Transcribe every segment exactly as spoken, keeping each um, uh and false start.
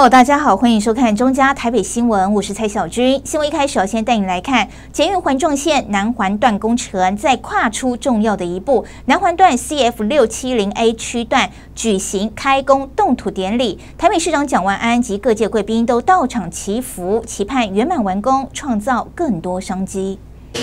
Hello， 大家好，欢迎收看中嘉台北新闻，我是蔡小军。新闻一开始要先带你来看捷运环状线南环段工程再跨出重要的一步，南环段 C F 六七零 A 区段举行开工动土典礼，台北市长蒋万安及各界贵宾都到场祈福，期盼圆满完工，创造更多商机。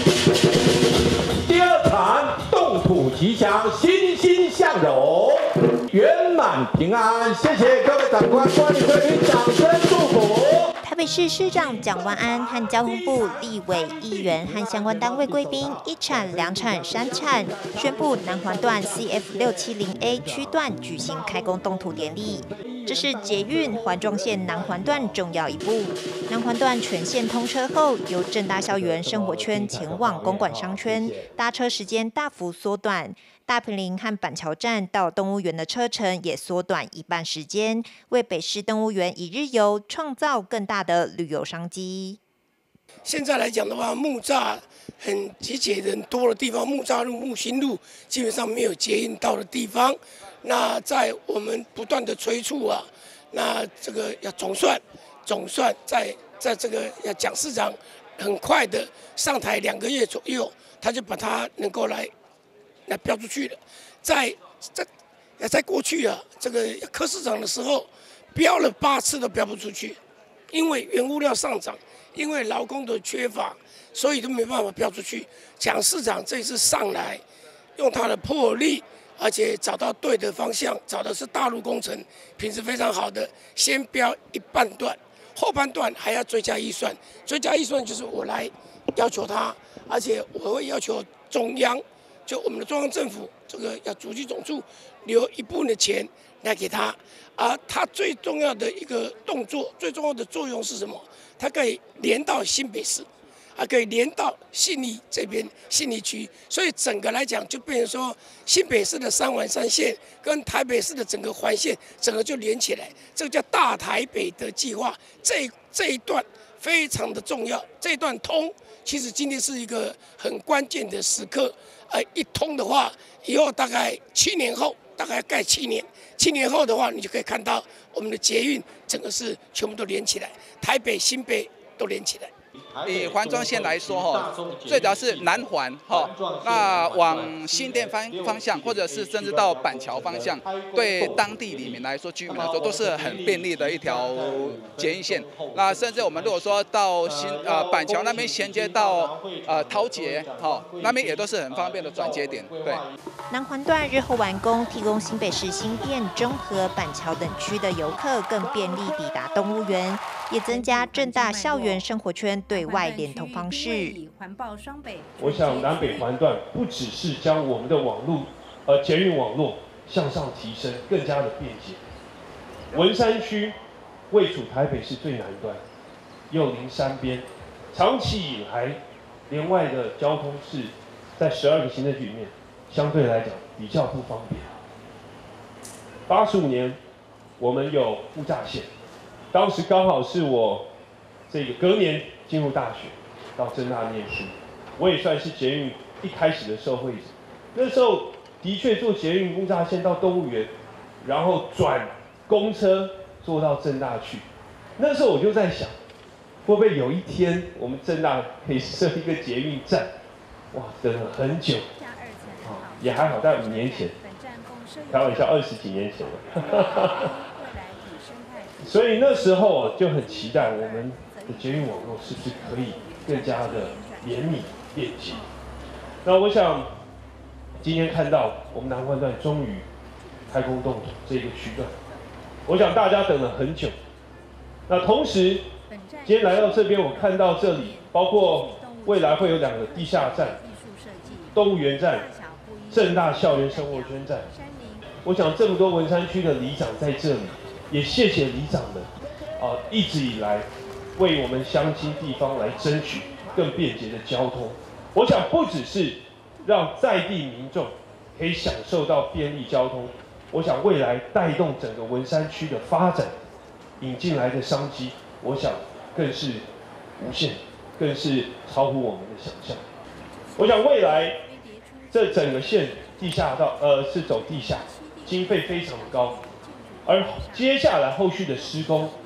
第二场动土吉祥，欣欣向荣。 圆满平安，谢谢各位长官、欢迎贵宾，掌声祝福。 台北市市长蒋万安和交通部立委、议员和相关单位贵宾一铲、两铲、三铲，宣布南环段 C F 六七零 A 区段举行开工动土典礼。这是捷运环状线南环段重要一步。南环段全线通车后，由政大校园生活圈前往公馆商圈，搭车时间大幅缩短。 大坪林和板桥站到动物园的车程也缩短一半时间，为北市动物园一日游创造更大的旅游商机。 现在来讲的话，木栅很集结人多的地方，木栅路、木星路基本上没有捷运到的地方。那在我们不断的催促啊，那这个要总算总算在在这个要蒋市长很快的上台两个月左右，他就把它能够来。 来标出去了，在在在过去啊，这个柯市长的时候，标了八次都标不出去，因为原物料上涨，因为劳工的缺乏，所以都没办法标出去。蒋市长这次上来，用他的魄力，而且找到对的方向，找的是大陆工程，品质非常好的，先标一半段，后半段还要追加预算，追加预算就是我来要求他，而且我会要求中央。 就我们的中央政府，这个要主计总处留一部分的钱来给他，而他最重要的一个动作，最重要的作用是什么？它可以连到新北市，还可以连到信义这边信义区，所以整个来讲就变成说，新北市的三环三线跟台北市的整个环线，整个就连起来，这个叫大台北的计划。这这一段非常的重要，这一段通，其实今天是一个很关键的时刻。 呃，一通的话，以后大概七年后，大概盖七年，七年后的话，你就可以看到我们的捷运整个是全部都连起来，台北、新北都连起来。 以环状线来说，哈，最主要是南环，哈，那往新店方方向，或者是甚至到板桥方向，对当地里面来说，居民来说都是很便利的一条捷运线。那甚至我们如果说到新呃板桥那边衔接到呃桃捷，哈，那边也都是很方便的转接点。对。 南环段日后完工，提供新北市新店、中和、板桥等区的游客更便利抵达动物园，也增加政大校园生活圈对外连通方式。 我想南北环段不只是将我们的网络，呃捷运网络向上提升，更加的便捷。文山区位处台北市最南端，又临山边，长期以来连外的交通是在十二个行政区里面相对来讲比较不方便。八十五年我们有木栅线，当时刚好是我这个隔年。 进入大学，到政大念书，我也算是捷运一开始的受惠者。那时候的确坐捷运木栅线到动物园，然后转公车坐到政大去。那时候我就在想，会不会有一天我们政大可以设一个捷运站？哇，等了很久，啊，也还好，在五年前，开玩笑，二十几年前了。所以那时候就很期待我们。 捷运网络是不是可以更加的严密便捷？那我想今天看到我们南环段终于开工动土这个区段，我想大家等了很久。那同时，今天来到这边，我看到这里包括未来会有两个地下站，动物园站、政大校园生活圈站。我想这么多文山区的里长在这里，也谢谢里长们啊、呃、一直以来。 为我们乡亲地方来争取更便捷的交通，我想不只是让在地民众可以享受到便利交通，我想未来带动整个文山区的发展，引进来的商机，我想更是无限，更是超乎我们的想象。我想未来这整个线地下道呃是走地下，经费非常的高，而接下来后续的施工。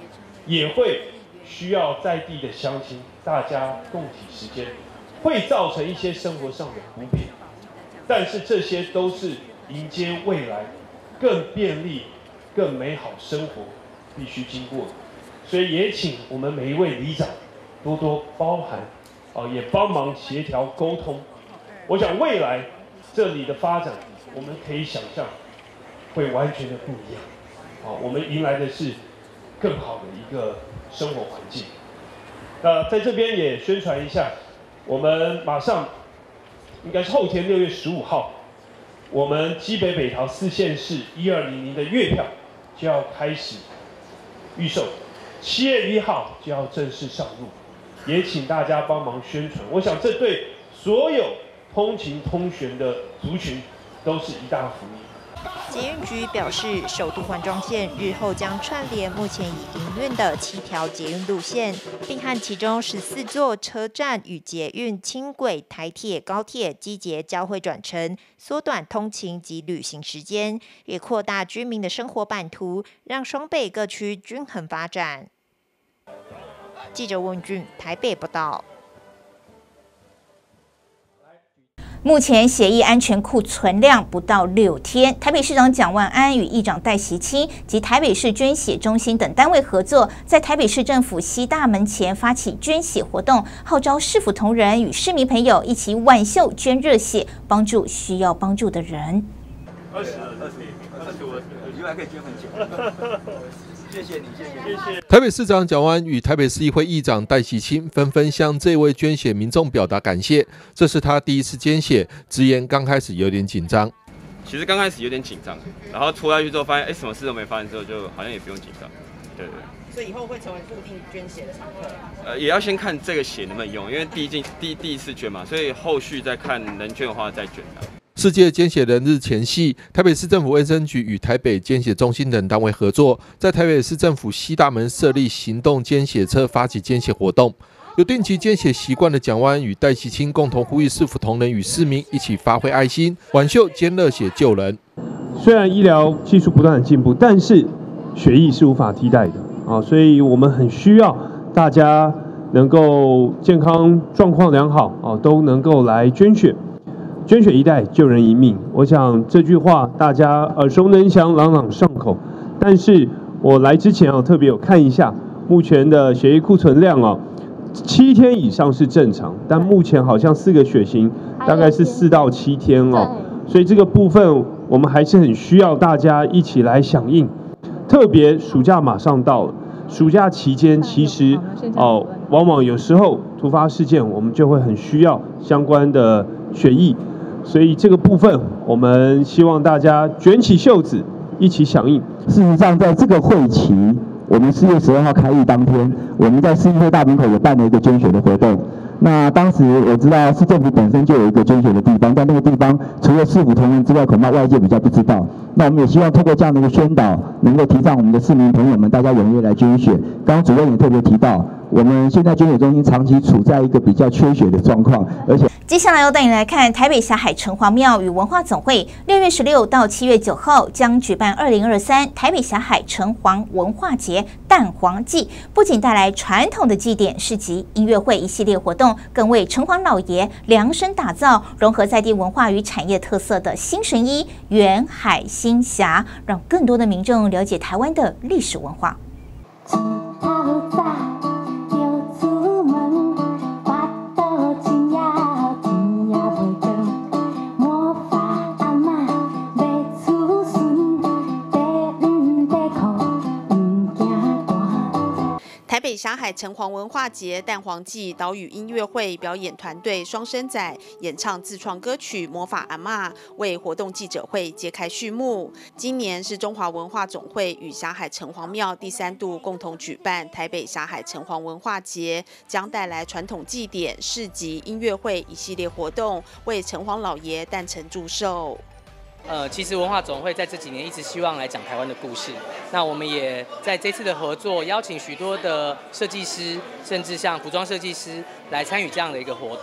也会需要在地的乡亲大家共体时间，会造成一些生活上的不便，但是这些都是迎接未来更便利、更美好生活必须经过的。所以也请我们每一位里长多多包涵，啊，也帮忙协调沟通。我想未来这里的发展，我们可以想象会完全的不一样。啊，我们迎来的是更好的一个生活环境。那在这边也宣传一下，我们马上应该是后天六月十五号，我们基北北桃四县市一二零零的月票就要开始预售，七月一号就要正式上路，也请大家帮忙宣传。我想这对所有通勤通学的族群都是一大福音。 捷运局表示，首都环状线日后将串联目前已营运的七条捷运路线，并和其中十四座车站与捷运、轻轨、台铁、高铁机捷交汇转乘，缩短通勤及旅行时间，也扩大居民的生活版图，让双北各区均衡发展。记者温俊台北报道。 目前血液安全库存量不到六天。台北市长蒋万安与议长戴锡清及台北市捐血中心等单位合作，在台北市政府西大门前发起捐血活动，号召市府同仁与市民朋友一起挽袖捐热血，帮助需要帮助的人。 二十、二十、二十五、二十，以后还可以捐很久。谢谢你，谢谢，谢谢。 台北市长蒋万安与台北市议会议长戴锡清纷纷向这位捐血民众表达感谢。这是他第一次捐血，直言刚开始有点紧张。 其实刚开始有点紧张，然后拖下去之后发现，哎，什么事都没发生之后，就好像也不用紧张。对对对。所以以后会成为固定捐血的常客。呃，也要先看这个血能不能用，因为毕竟第第一次捐嘛，所以后续再看能捐的话再捐的。 世界捐血人日前夕，台北市政府卫生局与台北捐血中心等单位合作，在台北市政府西大门设立行动捐血车，发起捐血活动。有定期捐血习惯的蒋万安与戴锡清共同呼吁市府同仁与市民一起发挥爱心，挽袖捐热血救人。 虽然医疗技术不断的进步，但是血液是无法替代的啊，所以我们很需要大家能够健康状况良好啊，都能够来捐血。捐血一代救人一命，我想这句话大家耳熟能详，朗朗上口。但是我来之前啊，特别有看一下目前的血液库存量啊，七天以上是正常，但目前好像四个血型大概是四到七天哦，所以这个部分我们还是很需要大家一起来响应。特别暑假马上到了，暑假期间其实哦，往往有时候突发事件，我们就会很需要相关的血液。所以这个部分，我们希望大家卷起袖子，一起响应。 事实上，在这个会期，我们四月十二号开议当天，我们在市议会大门口有办了一个捐血的活动。那当时我知道市政府本身就有一个捐血的地方，但那个地方除了市府同仁之外，恐怕外界比较不知道。那我们也希望透过这样的一个宣导，能够提倡我们的市民朋友们大家踊跃来捐血。刚刚主任也特别提到，我们现在捐血中心长期处在一个比较缺血的状况，而且接下来要带你来看台北霞海城隍庙与文化总会，六月十六到七月九号将举办二零二三台北霞海城隍文化节蛋黄祭，不仅带来传统的祭典、市集、音乐会一系列活动，更为城隍老爷量身打造融合在地文化与产业特色的新神医远海星霞，让更多的民众了解台湾的历史文化。 台北霞海城隍文化节蛋黄祭岛屿音乐会表演团队双生仔演唱自创歌曲《魔法阿嬷》，为活动记者会揭开序幕。今年是中华文化总会与霞海城隍庙第三度共同举办台北霞海城隍文化节，将带来传统祭典、市集、音乐会一系列活动，为城隍老爷诞辰祝寿。 呃，其实文化总会在这几年一直希望来讲台湾的故事。那我们也在这次的合作，邀请许多的设计师，甚至像服装设计师来参与这样的一个活动。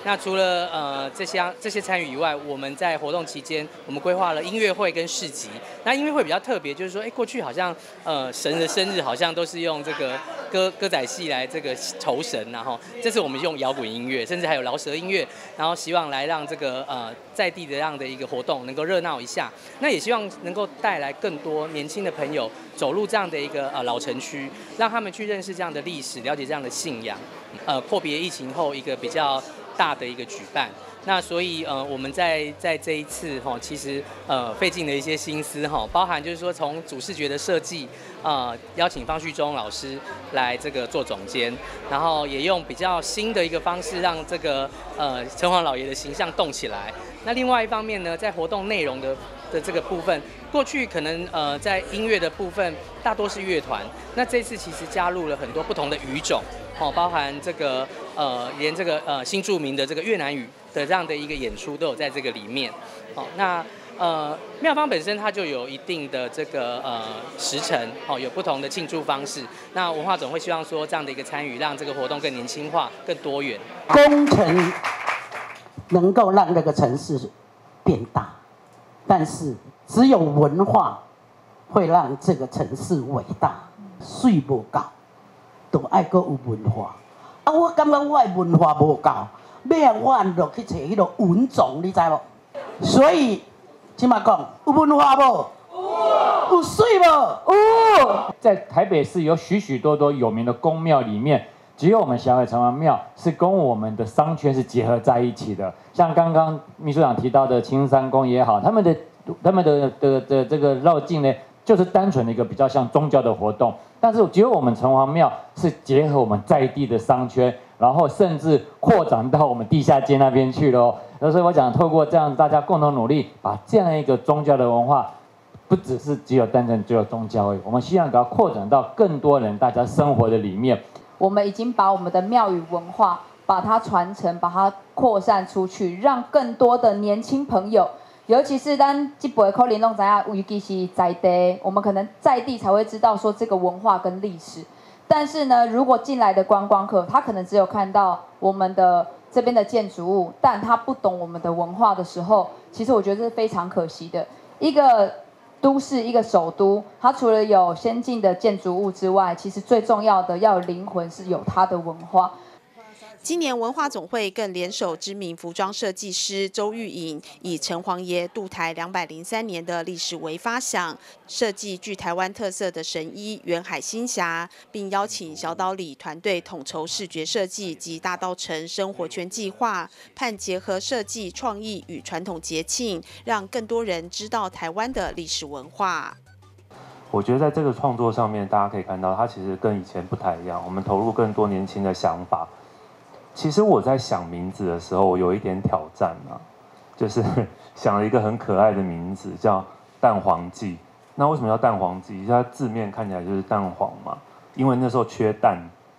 那除了呃这些这些参与以外，我们在活动期间，我们规划了音乐会跟市集。那音乐会比较特别，就是说，哎，过去好像呃神的生日好像都是用这个歌歌仔戏来这个酬神，然后这次我们用摇滚音乐，甚至还有饶舌音乐，然后希望来让这个呃在地的这样的一个活动能够热闹一下。那也希望能够带来更多年轻的朋友走入这样的一个呃老城区，让他们去认识这样的历史，了解这样的信仰。呃，阔别疫情后一个比较大的一个举办，那所以呃我们在在这一次哈，其实呃费尽了一些心思哈，包含就是说从主视觉的设计，呃邀请方旭中老师来这个做总监，然后也用比较新的一个方式让这个呃城隍老爷的形象动起来。那另外一方面呢，在活动内容的的这个部分，过去可能呃在音乐的部分大多是乐团，那这次其实加入了很多不同的语种。哦，包含这个呃，连这个呃新著名的这个越南语的这样的一个演出都有在这个里面。哦，那呃庙方本身它就有一定的这个呃时程，哦，有不同的庆祝方式。那文化总会希望说这样的一个参与，让这个活动更年轻化、更多元。 工程能够让这个城市变大，但是只有文化会让这个城市伟大。水不够。都爱阁有文化，啊！我感觉我的文化无够，要啊，我落去找迄个文种，你知无？所以，即马讲有文化无？有水无？有。 在台北市有许许多多有名的宫庙里面，只有我们小海城隍庙是跟我们的商圈是结合在一起的。像刚刚秘书长提到的青山宫也好，他们的他们的的的这个绕境呢，就是单纯的一个比较像宗教的活动。但是只有我们城隍庙是结合我们在地的商圈，然后甚至扩展到我们地下街那边去了哦。所以我想透过这样大家共同努力，把这样一个宗教的文化，不只是只有单纯只有宗教而已，我们希望给它扩展到更多人大家生活的里面。 我们已经把我们的庙宇文化，把它传承，把它扩散出去，让更多的年轻朋友。尤其是当这辈可能拢知影，尤其是在地，我们可能在地才会知道说这个文化跟历史。但是呢，如果进来的观光客，他可能只有看到我们的这边的建筑物，但他不懂我们的文化的时候，其实我觉得这是非常可惜的。一个都市，一个首都，它除了有先进的建筑物之外，其实最重要的要有灵魂，是有它的文化。 今年文化总会更联手知名服装设计师周玉颖，以城隍爷渡台两百零三年的历史为发想，设计具台湾特色的神衣远海星霞，并邀请小岛里团队统筹视觉设计及大稻埕生活圈计划，盼结合设计创意与传统节庆，让更多人知道台湾的历史文化。 我觉得在这个创作上面，大家可以看到，它其实跟以前不太一样，我们投入更多年轻的想法。其实我在想名字的时候，我有一点挑战啊，就是想了一个很可爱的名字，叫蛋黄记。那为什么叫蛋黄记？它字面看起来就是蛋黄嘛，因为那时候缺蛋。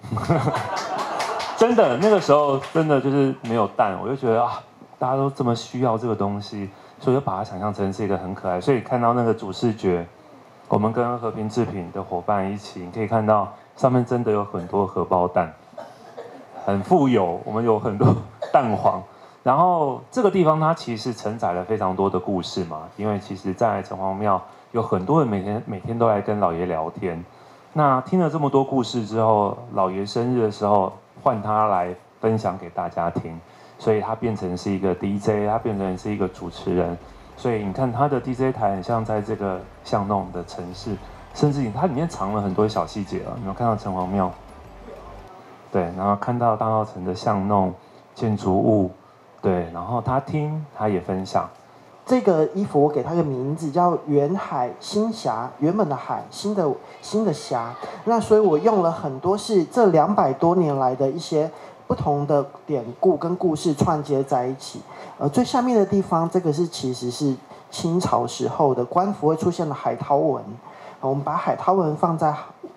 真的，那个时候真的就是没有蛋，我就觉得啊，大家都这么需要这个东西，所以就把它想象成是一个很可爱。所以看到那个主视觉，我们跟和平制品的伙伴一起，你可以看到上面真的有很多荷包蛋。很富有，我们有很多蛋黄，然后这个地方它其实承载了非常多的故事嘛，因为其实在城隍庙有很多人每天每天都来跟老爷聊天，那听了这么多故事之后，老爷生日的时候换他来分享给大家听，所以他变成是一个 D J， 他变成是一个主持人，所以你看他的 D J 台很像在这个巷弄的城市，甚至它里面藏了很多小细节啊，你们看到城隍庙。对，然后看到大稻埕的巷弄、建筑物，对，然后他听，他也分享。 这个衣服我给它个名字叫远海星霞，原本的海，新的新的霞。那所以我用了很多是这两百多年来的一些不同的典故跟故事串接在一起。呃，最下面的地方，这个是其实是清朝时候的官服会出现的海涛纹，呃、我们把海涛纹放在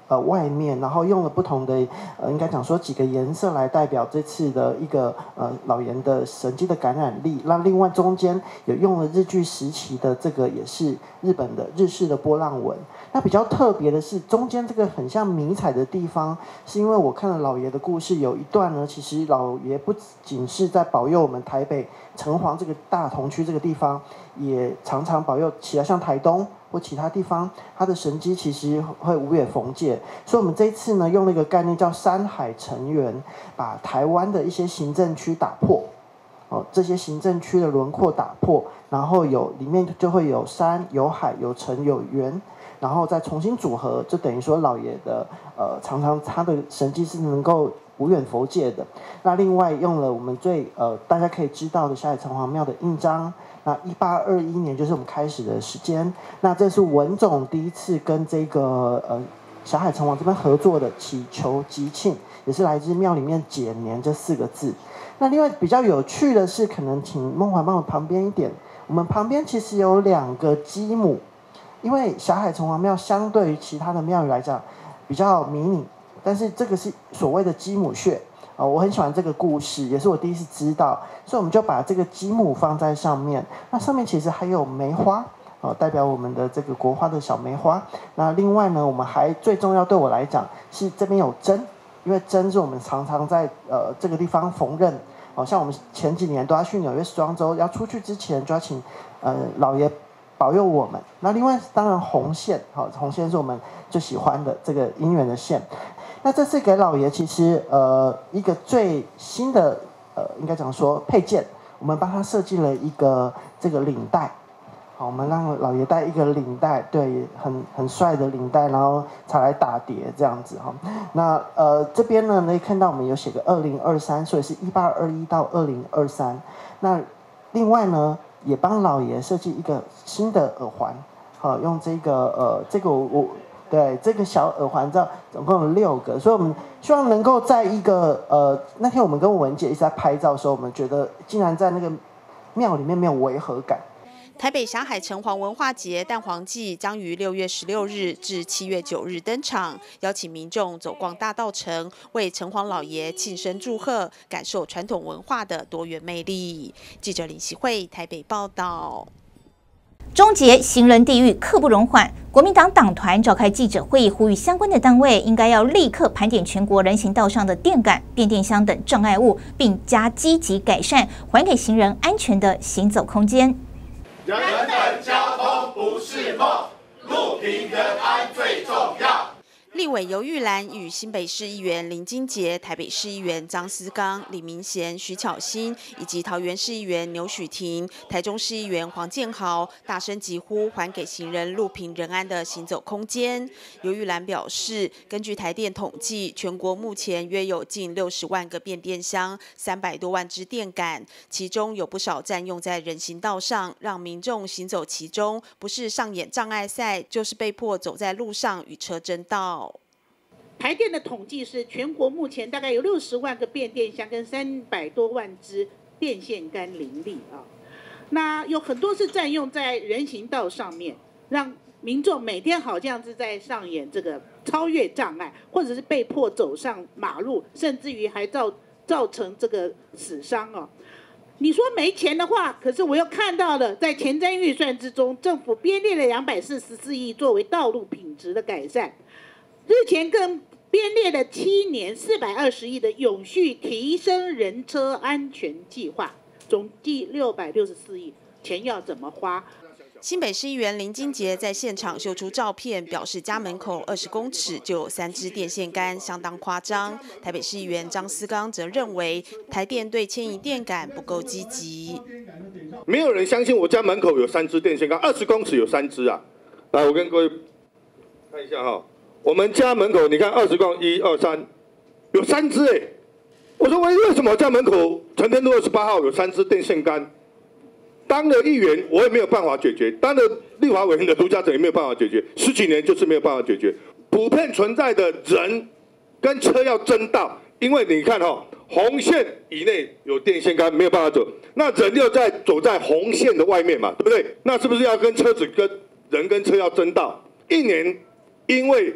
呃外面，然后用了不同的呃应该讲说几个颜色来代表这次的一个呃老盐的神经的感染力。那另外中间有用了日据时期的这个也是日本的日式的波浪纹。那比较特别的是中间这个很像迷彩的地方，是因为我看了老爷的故事，有一段呢，其实老爷不仅是在保佑我们台北城隍这个大同区这个地方，也常常保佑其他像台东或其他地方，它的神迹其实会无远弗届。所以我们这一次呢，用了一个概念叫山海成员，把台湾的一些行政区打破。哦，这些行政区的轮廓打破，然后有里面就会有山、有海、有城、有园，然后再重新组合，就等于说老爷的呃，常常他的神迹是能够无远弗届的。那另外用了我们最呃大家可以知道的霞海城隍庙的印章。那一八二一年就是我们开始的时间。那这是文总第一次跟这个呃霞海城隍这边合作的祈求吉庆，也是来自庙里面解年这四个字。那另外比较有趣的是，可能请梦环帮我旁边一点，我们旁边其实有两个基母，因为霞海城隍庙相对于其他的庙宇来讲比较迷你，但是这个是所谓的基母穴。哦，我很喜欢这个故事，也是我第一次知道，所以我们就把这个基母放在上面。那上面其实还有梅花，哦，代表我们的这个国花的小梅花。那另外呢，我们还最重要对我来讲是这边有针，因为针是我们常常在呃这个地方缝纫。哦，像我们前几年都要去纽约时装周，要出去之前就要请呃老爷保佑我们。那另外当然红线，好、哦，红线是我们最喜欢的这个姻缘的线。那这次给老爷其实呃一个最新的呃应该讲说配件，我们帮他设计了一个这个领带，好，我们让老爷戴一个领带，对，很很帅的领带，然后才来打碟这样子哈。那呃这边呢可以看到我们有写个二零二三，所以是一八二一到二零二三。那另外呢也帮老爷设计一个新的耳环，好，用这个呃这个我我。对，这个小耳环这总共有六个，所以我们希望能够在一个呃那天我们跟文姐一直在拍照的时候，我们觉得竟然在那个庙里面没有违和感。 台北霞海城隍文化节蛋黄祭将于六月十六日至七月九日登场，邀请民众走逛大稻埕，为城隍老爷庆生祝贺，感受传统文化的多元魅力。记者林希慧台北报道。 终结行人地狱，刻不容缓。国民党党团召开记者会议，呼吁相关的单位应该要立刻盘点全国人行道上的电杆、变电箱等障碍物，并加积极改善，还给行人安全的行走空间。 人本交通不是梦，路平人安最重要。 立委游玉兰与新北市议员林金杰、台北市议员张思刚、李明贤、徐巧芯以及桃园市议员牛许婷、台中市议员黄建豪大声疾呼，还给行人路平人安的行走空间。游玉兰表示，根据台电统计，全国目前约有近六十万个变电箱、三百多万支电杆，其中有不少占用在人行道上，让民众行走其中，不是上演障碍赛，就是被迫走在路上与车争道。 台电的统计是，全国目前大概有六十万个变电箱跟三百多万支电线杆林立啊。那有很多是占用在人行道上面，让民众每天好像是在上演这个超越障碍，或者是被迫走上马路，甚至于还造造成这个死伤哦。你说没钱的话，可是我又看到了，在前瞻预算之中，政府编列了两百四十四亿作为道路品质的改善。日前更编列了七年四百二十亿的永续提升人车安全计划，总计六百六十四亿，钱要怎么花？ 新北市议员林金杰在现场秀出照片，表示家门口二十公尺就有三支电线杆，相当夸张。台北市议员张思刚则认为，台电对迁移电杆不够积极。 没有人相信我家门口有三支电线杆，二十公尺有三支啊！来，我跟各位看一下哈。我们家门口，你看二十公一二三，有三支哎！我说为为什么我家门口承天路二十八号有三支电线杆？当了议员，我也没有办法解决；当了立法委员的独家者也没有办法解决。十几年就是没有办法解决。普遍存在的人跟车要争道，因为你看哈、哦，红线以内有电线杆没有办法走，那人又在走在红线的外面嘛，对不对？那是不是要跟车子跟人跟车要争道？一年因为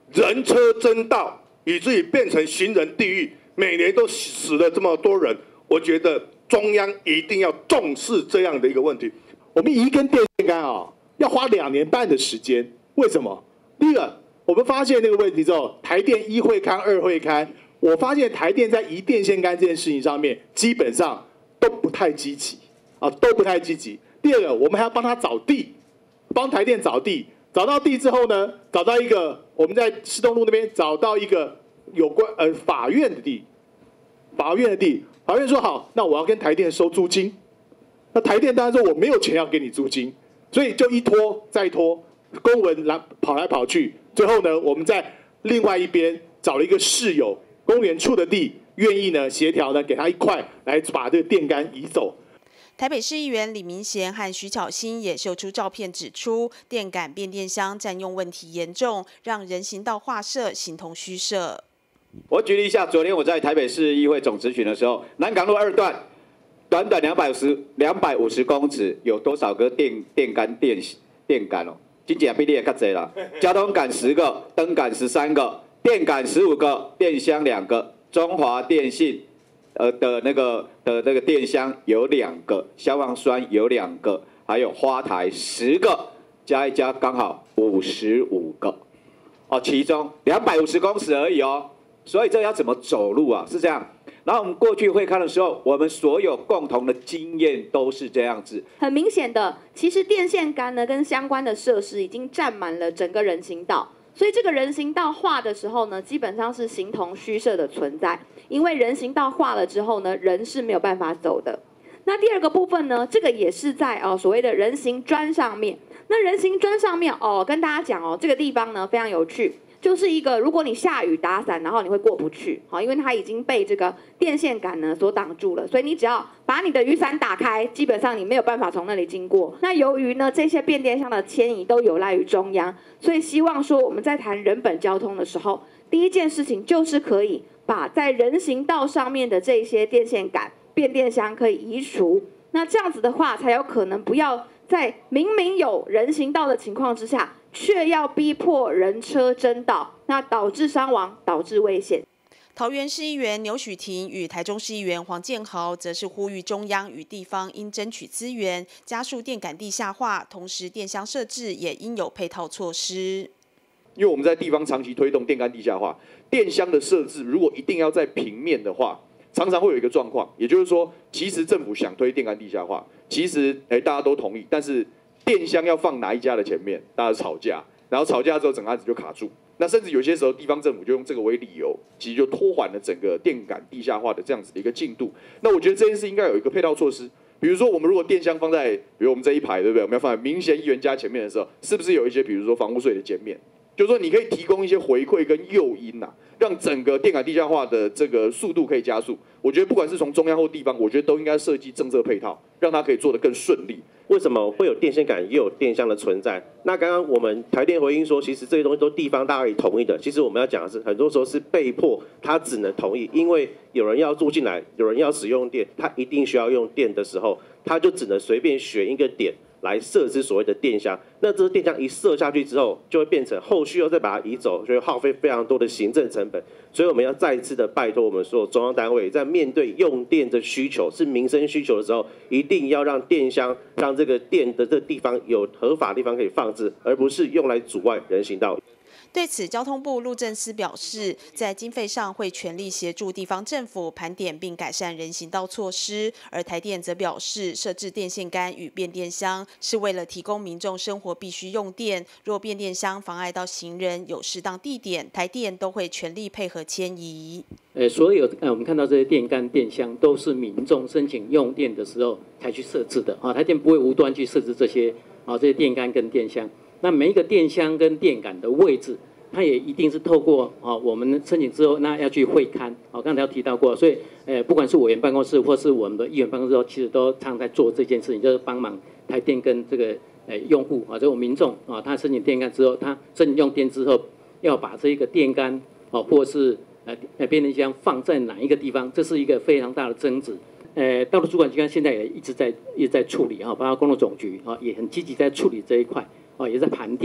人车争道，以至于变成行人地狱，每年都死了这么多人。我觉得中央一定要重视这样的一个问题。 我们移一根电线杆啊，要花两年半的时间。为什么？第一个，我们发现那个问题之后，台电一会勘、二会勘，我发现台电在移电线杆这件事情上面，基本上都不太积极啊，都不太积极。第二个，我们还要帮他找地，帮台电找地。找到地之后呢，找到一个我们在市东路那边找到一个有关呃法院的地，法院的地，法院说好，那我要跟台电收租金。那台电当然说我没有钱要给你租金，所以就一拖再拖，公文来跑来跑去，最后呢，我们在另外一边找了一个室友公园处的地，愿意呢协调呢给他一块来把这个电杆移走。 台北市议员李明贤和徐巧芯也秀出照片，指出电杆变电箱占用问题严重，让人行道划设形同虚设。 我举例一下，昨天我在台北市议会总质询的时候，南港路二段短短两百五十两百五十公尺，有多少个电电杆电电杆哦？真正比你也较侪啦。交通杆十个，灯杆十三个，电杆十五个，电箱两个。中华电信。呃的那个的那个电箱有两个，消防栓有两个，还有花台十个，加一加刚好五十五个，哦，其中两百五十公尺而已哦，所以这要怎么走路啊？是这样。然后我们过去会看的时候，我们所有共同的经验都是这样子。 很明显的，其实电线杆呢跟相关的设施已经占满了整个人行道。所以这个人行道画的时候呢，基本上是形同虚设的存在，因为人行道画了之后呢，人是没有办法走的。那第二个部分呢，这个也是在哦所谓的人行砖上面。那人行砖上面哦，跟大家讲哦，这个地方呢非常有趣，就是一个如果你下雨打伞，然后你会过不去，好，因为它已经被这个电线杆呢所挡住了，所以你只要把你的雨伞打开，基本上你没有办法从那里经过。那由于呢这些变电箱的迁移都有赖于中央，所以希望说我们在谈人本交通的时候，第一件事情就是可以把在人行道上面的这些电线杆、变电箱可以移除。那这样子的话，才有可能不要在明明有人行道的情况之下，却要逼迫人车争道，那导致伤亡，导致危险。 桃园市议员牛许婷与台中市议员黄建豪则是呼吁中央与地方应争取资源，加速电杆地下化，同时电箱设置也应有配套措施。 因为我们在地方长期推动电杆地下化，电箱的设置如果一定要在平面的话，常常会有一个状况，也就是说，其实政府想推电杆地下化，其实哎大家都同意，但是电箱要放哪一家的前面，大家吵架，然后吵架之后整个案子就卡住。那甚至有些时候，地方政府就用这个为理由，其实就拖缓了整个电杆地下化的这样子的一个进度。那我觉得这件事应该有一个配套措施，比如说我们如果电箱放在，比如我们这一排，对不对？我们要放在明贤议员家前面的时候，是不是有一些，比如说房屋税的减免？就是说你可以提供一些回馈跟诱因呐、啊，让整个电杆地下化的这个速度可以加速。我觉得不管是从中央或地方，我觉得都应该设计政策配套，让它可以做得更顺利。 为什么会有电线杆又有电箱的存在？那刚刚我们台电回应说，其实这些东西都地方大家可以同意的。其实我们要讲的是，很多时候是被迫，他只能同意，因为有人要住进来，有人要使用电，他一定需要用电的时候，他就只能随便选一个点来设置所谓的电箱。那这个电箱一设下去之后，就会变成后续要再把它移走，就会耗费非常多的行政成本。所以我们要再一次的拜托我们所有中央单位，在面对用电的需求是民生需求的时候，一定要让电箱让这个电的这个地方有合法地方可以放置，而不是用来阻碍人行道。 对此，交通部路政司表示，在经费上会全力协助地方政府盘点并改善人行道措施。而台电则表示，设置电线杆与变电箱是为了提供民众生活必须用电。若变电箱妨碍到行人有适当地点，台电都会全力配合迁移。 呃，所有呃我们看到这些电杆、电箱都是民众申请用电的时候才去设置的啊，台电不会无端去设置这些啊这些电杆跟电箱。那每一个电箱跟电杆的位置，它也一定是透过啊我们申请之后，那要去会勘啊，刚才有提到过，所以呃不管是委员办公室或是我们的议员办公室，其实都常在做这件事情，就是帮忙台电跟这个呃用户啊，这种民众啊，他申请电杆之后，他申请用电之后，要把这一个电杆啊或是呃变电箱放在哪一个地方，这是一个非常大的争执。呃，道路主管机关现在也一直在一直在处理啊，包括公路总局啊也很积极在处理这一块啊，也在盘点。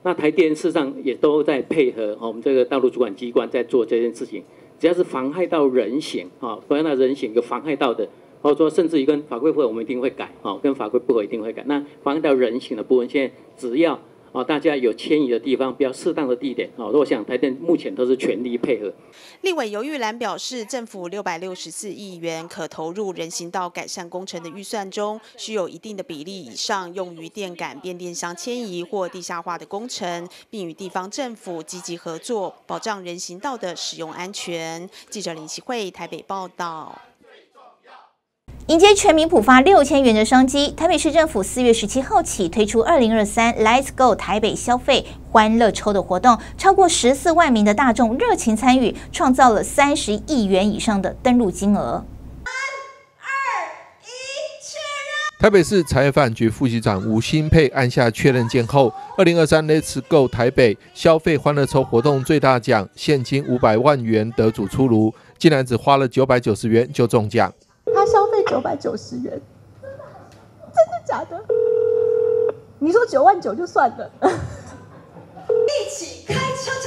那台电事实上也都在配合我们这个道路主管机关在做这件事情，只要是妨害到人行啊，妨害到人行有妨害到的，或者说甚至于跟法规不合，我们一定会改啊，跟法规不合一定会改。那妨害到人行的部分，现在只要啊，大家有迁移的地方，比较适当的地点啊，我想台电目前都是全力配合。 立委游玉兰表示，政府六百六十四亿元可投入人行道改善工程的预算中，需有一定的比例以上用于电杆变电箱迁移或地下化的工程，并与地方政府积极合作，保障人行道的使用安全。记者林启慧台北报道。 迎接全民普发六千元的商机，台北市政府四月十七号起推出二零二三 Let's Go 台北消费欢乐抽的活动，超过十四万名的大众热情参与，创造了三十亿元以上的登录金额。 台北市财犯局副局长吴新佩按下确认键后，二零二三 Let's Go 台北消费欢乐抽活动最大奖现金五百万元得主出炉，竟然只花了九百九十元就中奖。 他消费九百九十元，真的假的？你说九万九就算了。 一起开车车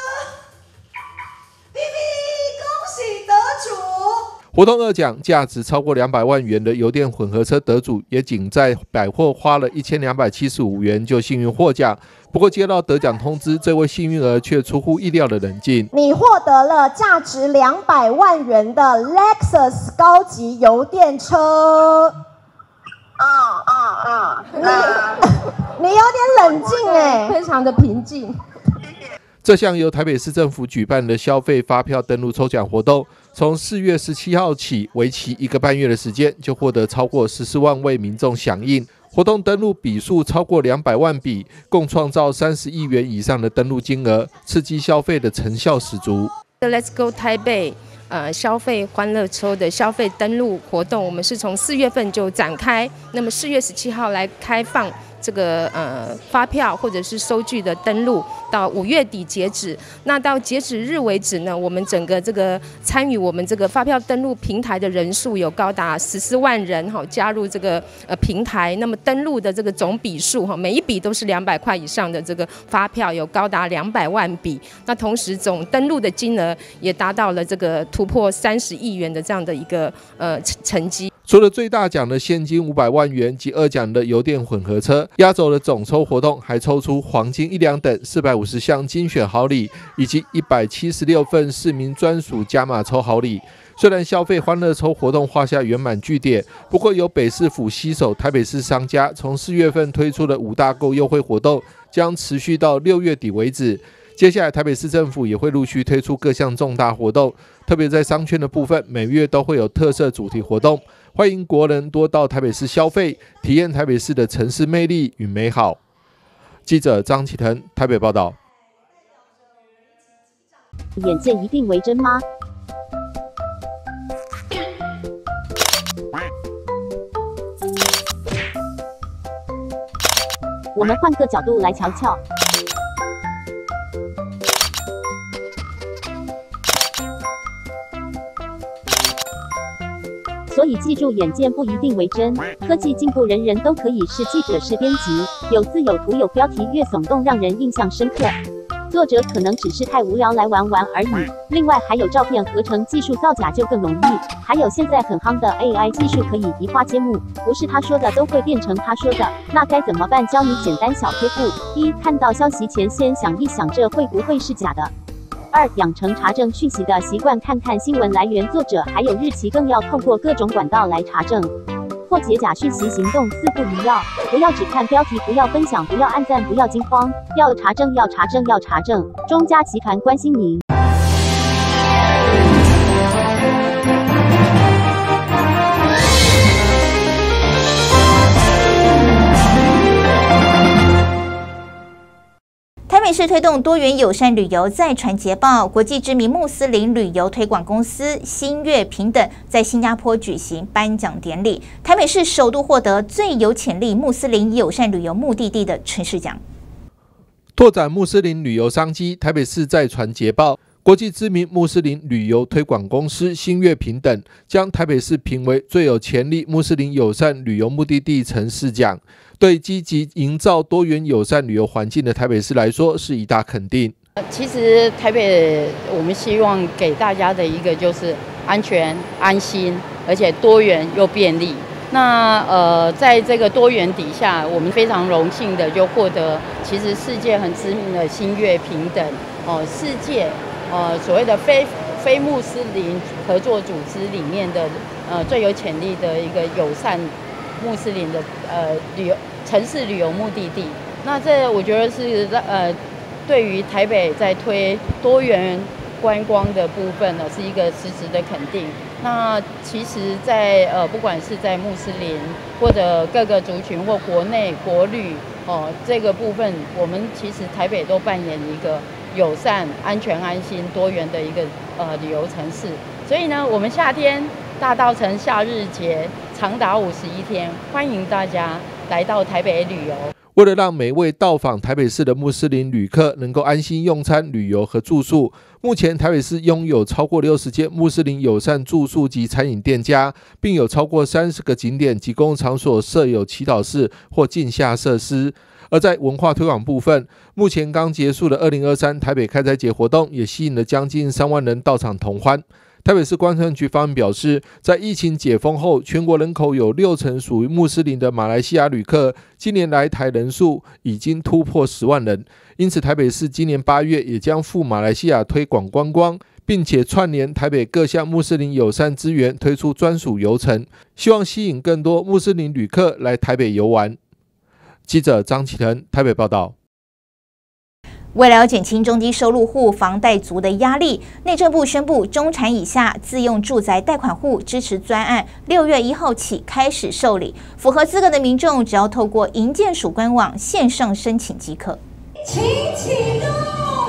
，B B 恭喜得主！ 活动二奖价值超过两百万元的油电混合车得主，也仅在百货花了一千两百七十五元就幸运获奖。不过接到得奖通知，这位幸运儿却出乎意料的冷静。 你获得了价值两百万元的 Lexus 高级油电车。 嗯嗯嗯， 你你有点冷静哎，非常的平静。 这项由台北市政府举办的消费发票登录抽奖活动，从四月十七号起，为期一个半月的时间，就获得超过十四万位民众响应。活动登录笔数超过两百万笔，共创造三十亿元以上的登录金额，刺激消费的成效十足。 Let's Go 台北呃消费欢乐抽的消费登录活动，我们是从四月份就展开，那么四月十七号来开放这个呃发票或者是收据的登录，到五月底截止。那到截止日为止呢，我们整个这个参与我们这个发票登录平台的人数有高达十四万人哈，加入这个呃平台。那么登录的这个总笔数哈，每一笔都是两百块以上的这个发票有高达两百万笔。那同时总登录的金额也达到了这个突破三十亿元的这样的一个呃成绩。 除了最大奖的现金五百万元及二奖的油电混合车，压轴的总抽活动还抽出黄金一两等四百五十项精选好礼，以及一百七十六份市民专属加码抽好礼。虽然消费欢乐抽活动画下圆满句点，不过由北市府携手台北市商家，从四月份推出的五大购优惠活动，将持续到六月底为止。接下来，台北市政府也会陆续推出各项重大活动，特别在商圈的部分，每月都会有特色主题活动，欢迎国人多到台北市消费，体验台北市的城市魅力与美好。记者张启腾台北报道。 眼见一定为真吗？我们换个角度来瞧瞧。所以记住，眼见不一定为真。科技进步，人人都可以是记者、是编辑，有字有图有标题，越耸动让人印象深刻。作者可能只是太无聊来玩玩而已。另外还有照片合成技术造假就更容易，还有现在很夯的 A I 技术可以移花接木，不是他说的都会变成他说的，那该怎么办？教你简单小贴布：一、看到消息前先想一想这会不会是假的。二、养成查证讯息的习惯，看看新闻来源、作者还有日期，更要透过各种管道来查证。破解假讯息行动四不一要：不要只看标题，不要分享，不要按赞，不要惊慌，要查证，要查证，要查证。中嘉集团关心您。 台北市推动多元友善旅游再传捷报，国际知名穆斯林旅游推广公司新月平等在新加坡举行颁奖典礼，台北市首度获得最有潜力穆斯林友善旅游目的地的城市奖。 拓展穆斯林旅游商机，台北市再传捷报。 国际知名穆斯林旅游推广公司星月平等将台北市评为最有潜力穆斯林友善旅游目的地城市奖，对积极营造多元友善旅游环境的台北市来说是一大肯定。 其实台北我们希望给大家的一个就是安全、安心，而且多元又便利。那呃，在这个多元底下，我们非常荣幸的就获得其实世界很知名的星月平等哦、呃，世界呃所谓的非非穆斯林合作组织里面的呃最有潜力的一个友善穆斯林的呃旅游城市旅游目的地。那这我觉得是呃对于台北在推多元观光的部分呢，是一个实质的肯定。那其实在，在呃，不管是在穆斯林或者各个族群或国内国旅哦、呃、这个部分，我们其实台北都扮演一个友善、安全、安心、多元的一个呃旅游城市。所以呢，我们夏天大稻埕夏日节长达五十一天，欢迎大家来到台北旅游。 为了让每位到访台北市的穆斯林旅客能够安心用餐、旅游和住宿，目前台北市拥有超过六十间穆斯林友善住宿及餐饮店家，并有超过三十个景点及公共场所设有祈祷室或静下设施。而在文化推广部分，目前刚结束的二零二三台北开斋节活动也吸引了将近三万人到场同欢。台北市观光局方面表示，在疫情解封后，全国人口有六成属于穆斯林的马来西亚旅客，今年来台人数已经突破十万人。因此，台北市今年八月也将赴马来西亚推广观光，并且串联台北各项穆斯林友善资源，推出专属游程，希望吸引更多穆斯林旅客来台北游玩。记者张启腾台北报道。 为了要减轻中低收入户房贷族的压力，内政部宣布中产以下自用住宅贷款户支持专案，六月一号起开始受理。符合资格的民众只要透过营建署官网线上申请即可。 请启动！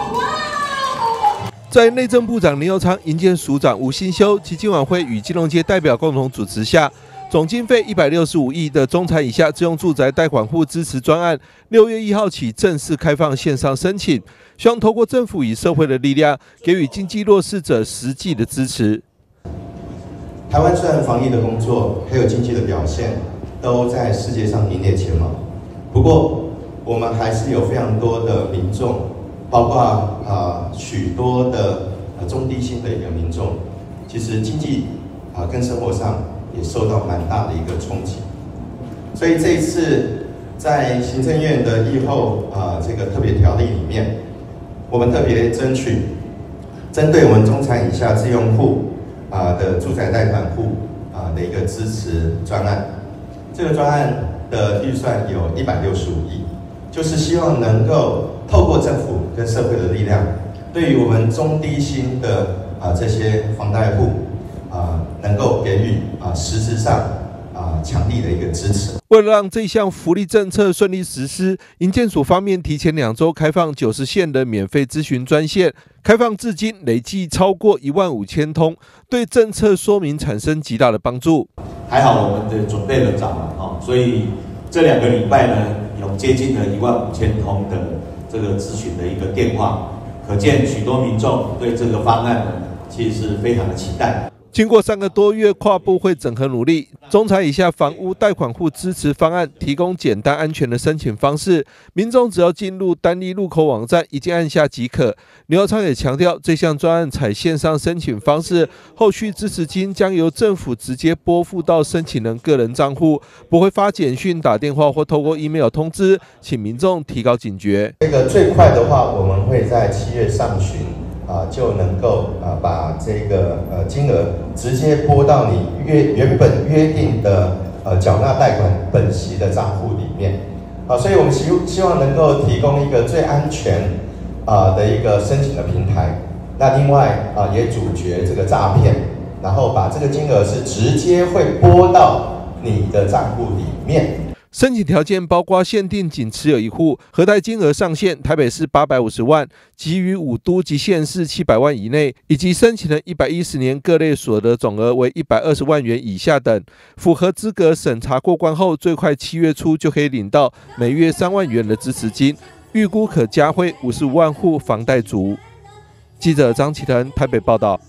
在内政部长林右昌、营建署长吴新修及金管会与金融界代表共同主持下，总经费一百六十五亿的中产以下自用住宅贷款户支持专案，六月一号起正式开放线上申请，希望透过政府与社会的力量，给予经济弱势者实际的支持。 台湾虽然防疫的工作还有经济的表现都在世界上名列前茅，不过我们还是有非常多的民众，包括啊、呃、许多的呃中低薪的一个民众，其实经济啊、呃、跟生活上也受到蛮大的一个冲击，所以这一次在行政院的疫后啊、呃、这个特别条例里面，我们特别争取针对我们中产以下自用户啊、呃、的住宅贷款户啊、呃、的一个支持专案。这个专案的预算有一百六十五亿，就是希望能够透过政府跟社会的力量，对于我们中低薪的啊、呃、这些房贷户。啊、呃，能够给予啊、呃、实质上啊、呃、强力的一个支持。 为了让这项福利政策顺利实施，营建署方面提前两周开放九十线的免费咨询专线，开放至今累计超过一万五千通，对政策说明产生极大的帮助。 还好我们的准备了早了哦，所以这两个礼拜呢，有接近了一万五千通的这个咨询的一个电话，可见许多民众对这个方案呢，其实是非常的期待。 经过三个多月跨部会整合努力，中产以下房屋贷款户支持方案提供简单安全的申请方式，民众只要进入单一入口网站，一键按下即可。刘昌也强调，这项专案采线上申请方式，后续支持金将由政府直接拨付到申请人个人账户，不会发简讯、打电话或透过 email 通知，请民众提高警觉。 这个最快的话，我们会在七月上旬。啊，就能够啊把这个呃金额直接拨到你约原本约定的呃缴纳贷款本息的账户里面，啊，所以我们希希望能够提供一个最安全啊的一个申请的平台。那另外啊也阻绝这个诈骗，然后把这个金额是直接会拨到你的账户里面。 申请条件包括限定仅持有一户，核贷金额上限台北市八百五十万，给予五都及县市七百万以内，以及申请人一百一十年各类所得总额为一百二十万元以下等。符合资格审查过关后，最快七月初就可以领到每月三万元的支持金，预估可嘉惠五十五万户房贷族。 记者张启腾台北报道。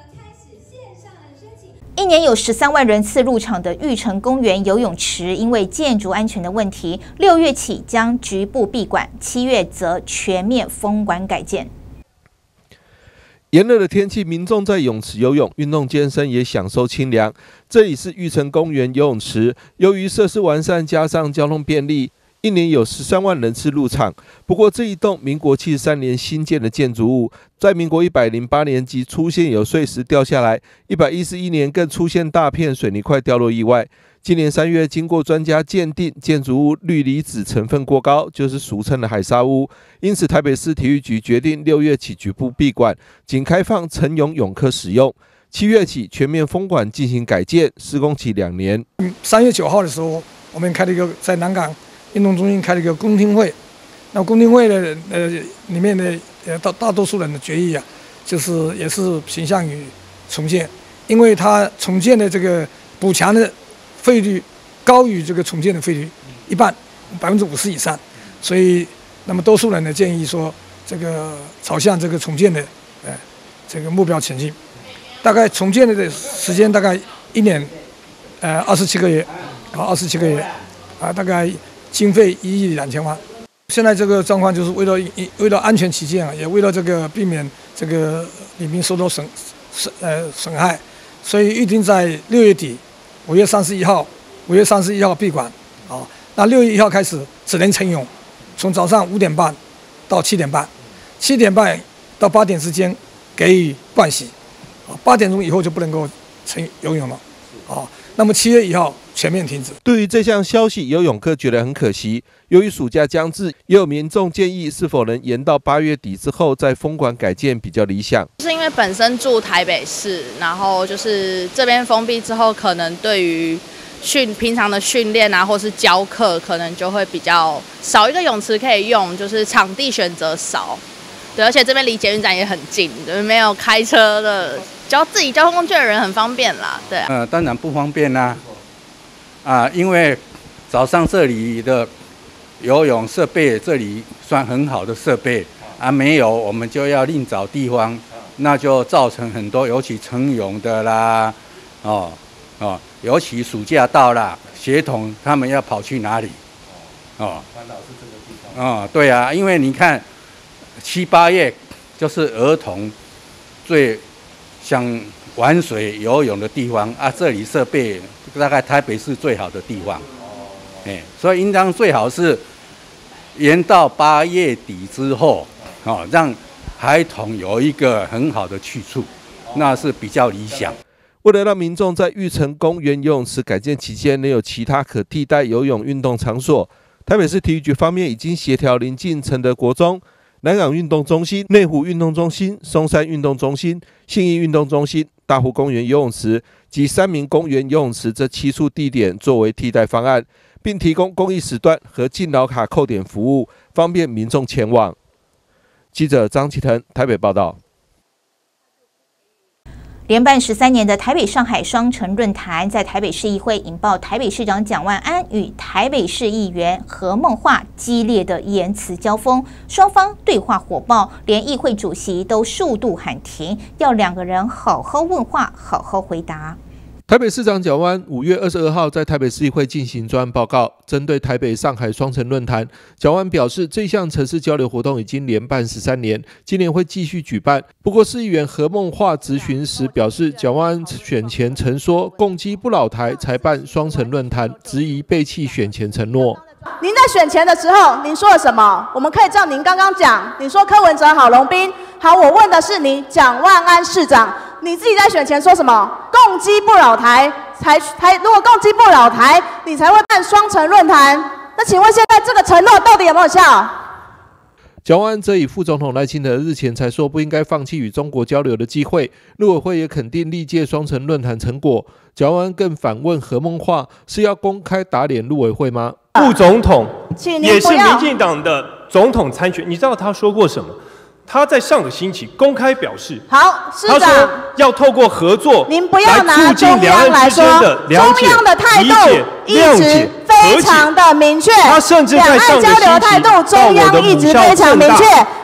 一年有十三万人次入场的玉成公园游泳池，因为建筑安全的问题，六月起将局部闭馆，七月则全面封馆改建。 炎热的天气，民众在泳池游泳、运动健身，也享受清凉。这里是玉成公园游泳池，由于设施完善，加上交通便利，一年有十三万人次入场。不过，这一栋民国七十三年新建的建筑物，在民国一百零八年即出现有碎石掉下来，一百一十一年更出现大片水泥块掉落意外。今年三月，经过专家鉴定，建筑物氯离子成分过高，就是俗称的海砂屋。因此，台北市体育局决定六月起局部闭馆，仅开放晨泳泳客使用。七月起全面封馆进行改建，施工期两年。 三月九号的时候，我们开了一个在南港运动中心开了一个公听会。那公听会的呃里面的呃大大多数人的决议啊，就是也是倾向于重建，因为它重建的这个补强的费率高于这个重建的费率一半，百分之五十以上，所以那么多数人的建议说，这个朝向这个重建的呃这个目标前进。大概重建的时间大概一年，呃二十七个月，啊二十七个月，啊大概经费一亿两千万。现在这个状况就是为了为了安全起见啊，也为了这个避免这个里面受到损损呃损害，所以预定在六月底。五月三十一号，五月三十一号闭馆，啊，那六月一号开始只能晨泳，从早上五点半到七点半，七点半到八点之间给予盥洗，啊，八点钟以后就不能够晨游泳了，啊，那么七月一号全面停止。 对于这项消息，游泳客觉得很可惜。由于暑假将至，也有民众建议是否能延到八月底之后再封馆改建比较理想。 是因为本身住台北市，然后就是这边封闭之后，可能对于训平常的训练啊，或是教课，可能就会比较少一个泳池可以用，就是场地选择少。对，而且这边离捷运站也很近，就是没有开车的，交自己交通工具的人很方便啦。对、啊， 呃，当然不方便啦、啊，啊，因为早上这里的游泳设备这里算很好的设备啊，没有我们就要另找地方，那就造成很多尤其晨泳的啦，哦哦，尤其暑假到了，学童他们要跑去哪里？哦，烦恼是这个地方。哦，对啊，因为你看七八月就是儿童最想玩水游泳的地方啊，这里设备大概台北市最好的地方。哎，所以应当最好是延到八月底之后，哦，让孩童有一个很好的去处，那是比较理想。 为了让民众在玉成公园游泳池改建期间能有其他可替代游泳运动场所，台北市体育局方面已经协调邻近承德国中、南港运动中心、内湖运动中心、松山运动中心、信义运动中心、大湖公园游泳池及三民公园游泳池这七处地点作为替代方案，并提供公益时段和敬老卡扣点服务，方便民众前往。记者张启腾台北报道。 连办十三年的台北上海双城论坛，在台北市议会引爆台北市长蒋万安与台北市议员何孟桦激烈的言辞交锋，双方对话火爆，连议会主席都数度喊停，要两个人好好问话，好好回答。 台北市长蒋万安五月二十二号在台北市议会进行专案报告，针对台北上海双城论坛，蒋万安表示，这项城市交流活动已经连办十三年，今年会继续举办。不过，市议员何孟桦质询时表示，蒋万安选前曾说共机不老台才办双城论坛，质疑背弃选前承诺。 您在选前的时候，您说了什么？我们可以照您刚刚讲，你说柯文哲好龙斌，好，我问的是你蒋万安市长。你自己在选前说什么？共机不老台才才，如果共机不老台，你才会办双城论坛。那请问现在这个承诺到底有没有效？ 蒋万安则以副总统赖清德日前才说不应该放弃与中国交流的机会，陆委会也肯定历届双城论坛成果。蒋万安更反问何孟桦是要公开打脸陆委会吗？ 副总统也是民进党的总统参选，你知道他说过什么？他在上个星期公开表示， 好，市长， 他说要透过合作， 您不要拿中央来说，中央的态度一直非常的明确， 他甚至在上个星期两岸交流态度，中央一直非常明确。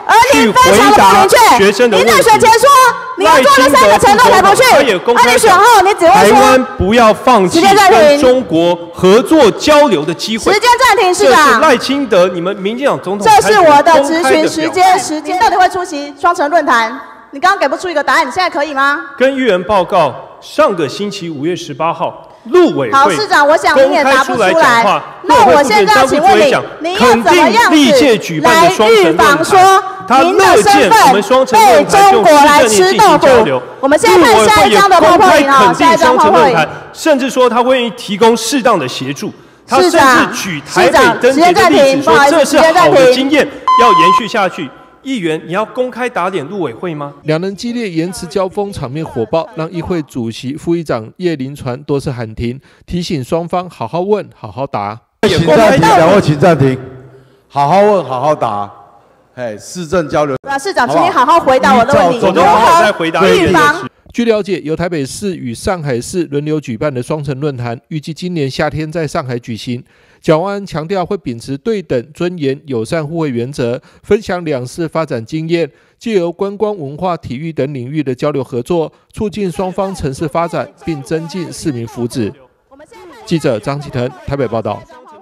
而你非常的不明确。 学生的问题。 你在选前说你要做了三个承诺才不去，而你选后你只会说台湾不要放弃跟中国合作交流的机会。 时间暂停，市长。 这是赖清德，你们民进党总统。 这是我的质询时间，时间到底会出席双城论坛？你刚刚给不出一个答案，你现在可以吗？ 跟议员报告，上个星期五月十八号。陆委会好，市长，我想您也答不出来。那我现在要请问你，你要怎么样子来预防说您的身份被中国来吃豆腐？我们现在看下一张的泡泡影啊，下一张泡泡影。 甚至说他会愿意提供适当的协助，他甚至举台北登记的例子说这是好的经验，要延续下去。议员，你要公开打脸陆委会吗？ 两人激烈言辞交锋，场面火爆，让议会主席、副议长叶林传多次喊停，提醒双方好好问、好好答。 请暂停，两位请暂停，好好问、好好答。哎，市政交流。 那市长，请你好好回答我的问题，如何预防？ 据了解，由台北市与上海市轮流举办的双城论坛，预计今年夏天在上海举行。蒋万安强调会秉持对等、尊严、友善互惠原则，分享两市发展经验，藉由观光、文化、体育等领域的交流合作，促进双方城市发展，并增进市民福祉。记者张启腾台北报道。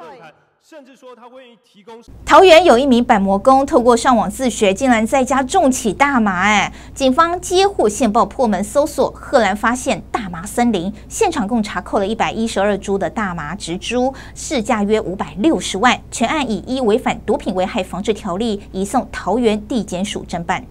桃园有一名板模工透过上网自学，竟然在家种起大麻。哎，警方接获线报破门搜索，赫然发现大麻森林，现场共查扣了一百一十二株的大麻植株，市价约五百六十万。全案以依违反毒品危害防治条例，移送桃园地检署侦办。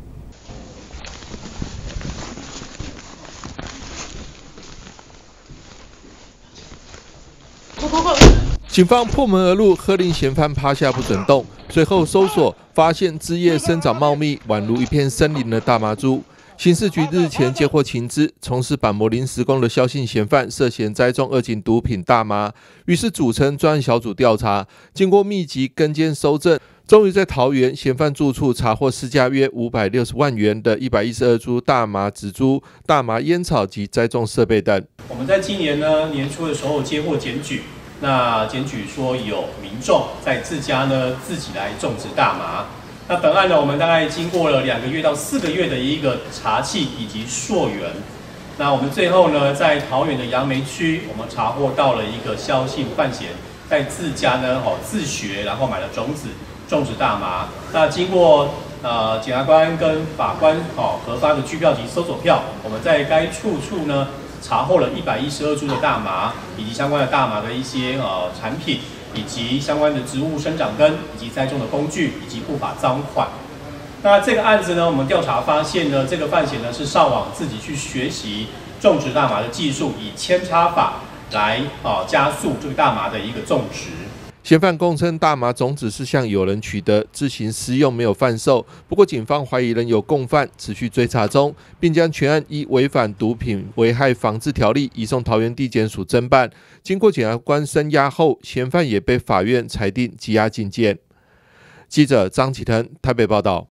警方破门而入，喝令嫌犯趴下不准动。随后搜索，发现枝叶生长茂密，宛如一片森林的大麻株。刑事局日前接获情资，从事板模临时工的萧姓嫌犯涉嫌栽种二级毒品大麻，于是组成专案小组调查。经过密集跟监搜证，终于在桃园嫌犯住处查获市价约五百六十万元的一百一十二株大麻植株、大麻烟草及栽种设备等。 我们在今年呢年初的时候接获检举。那检举说有民众在自家呢自己来种植大麻。那本案呢，我们大概经过了两个月到四个月的一个查缉以及溯源。那我们最后呢，在桃园的杨梅区，我们查获到了一个萧姓犯嫌在自家呢哦自学，然后买了种子种植大麻。那经过呃检察官跟法官哦核发的拘票及搜索票，我们在该处处呢。查获了一百一十二株的大麻，以及相关的大麻的一些呃产品，以及相关的植物生长根，以及栽种的工具，以及不法赃款。那这个案子呢，我们调查发现呢，这个犯嫌呢是上网自己去学习种植大麻的技术，以扦插法来啊、呃、加速这个大麻的一个种植。 嫌犯供称，大麻种子是向友人取得，自行私用，没有贩售。不过，警方怀疑仍有共犯，持续追查中，并将全案依违反毒品危害防治条例移送桃园地检署侦办。经过检察官声押后，嫌犯也被法院裁定羁押禁见。记者张启腾台北报道。